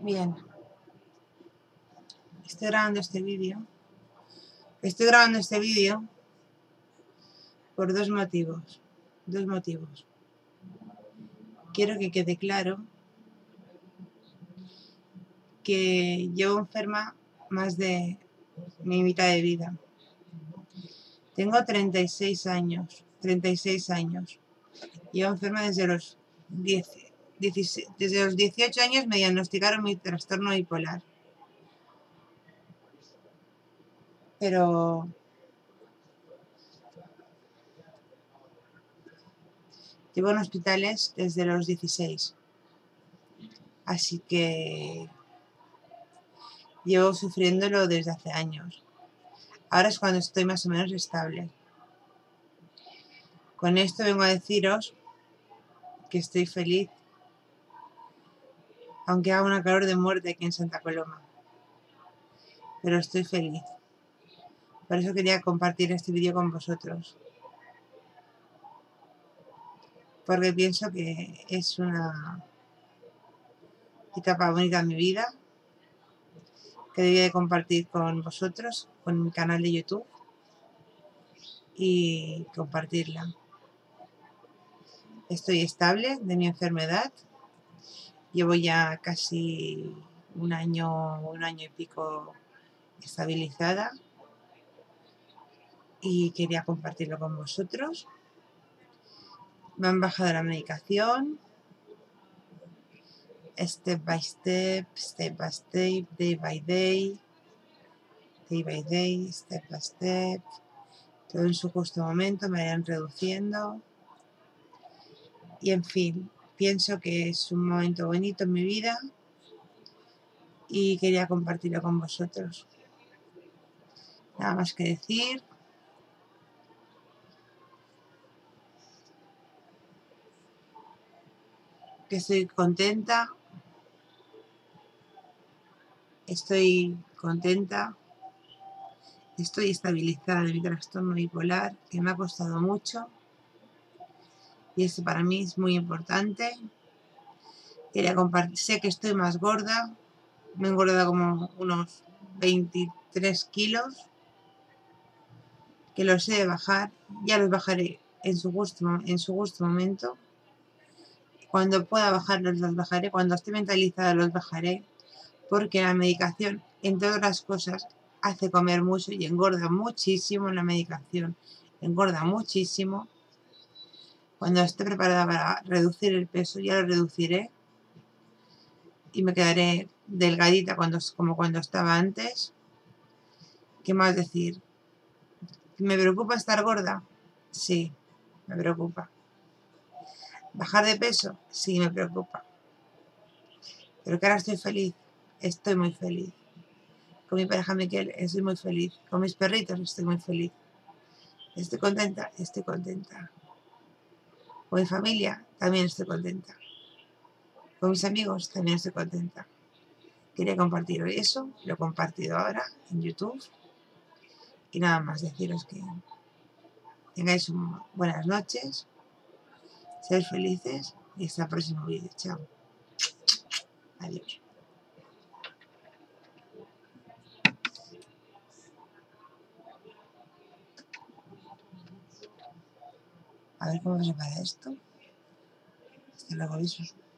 Bien, estoy grabando este vídeo. Estoy grabando este vídeo por dos motivos. Quiero que quede claro que llevo enferma más de mi mitad de vida. Tengo 36 años. Llevo enferma desde los 18 años me diagnosticaron mi trastorno bipolar. Pero llevo en hospitales desde los 16. Así que llevo sufriéndolo desde hace años. Ahora es cuando estoy más o menos estable. Con esto vengo a deciros que estoy feliz, aunque haga una calor de muerte aquí en Santa Coloma. Pero estoy feliz. Por eso quería compartir este vídeo con vosotros. Porque pienso que es una etapa bonita en mi vida que debía de compartir con vosotros, con mi canal de YouTube y compartirla. Estoy estable de mi enfermedad. Llevo ya casi un año y pico estabilizada y quería compartirlo con vosotros. Me han bajado la medicación step by step, day by day, step by step, todo en su justo momento, me irán reduciendo y en fin, pienso que es un momento bonito en mi vida y quería compartirlo con vosotros. Nada más que decir. Que estoy contenta. Estoy estabilizada de mi trastorno bipolar, que me ha costado mucho. Y esto para mí es muy importante. Quería compartir. Sé que estoy más gorda. Me he engordado como unos 23 kilos. Que los he de bajar. Ya los bajaré en su justo momento. Cuando pueda bajarlos, los bajaré. Cuando esté mentalizada, los bajaré. Porque la medicación, entre otras cosas, hace comer mucho y engorda muchísimo. La medicación engorda muchísimo. Cuando esté preparada para reducir el peso, ya lo reduciré y me quedaré delgadita como cuando estaba antes. ¿Qué más decir? ¿Me preocupa estar gorda? Sí, me preocupa. ¿Bajar de peso? Sí, me preocupa. Pero que ahora estoy feliz, estoy muy feliz. Con mi pareja Miquel estoy muy feliz. Con mis perritos estoy muy feliz. Estoy contenta. Con mi familia también estoy contenta. Con mis amigos también estoy contenta. Quería compartir hoy eso, lo he compartido ahora en YouTube. Y nada más deciros que tengáis buenas noches, seáis felices y hasta el próximo vídeo. Chao. Adiós. A ver cómo se para esto. Hasta luego, besos.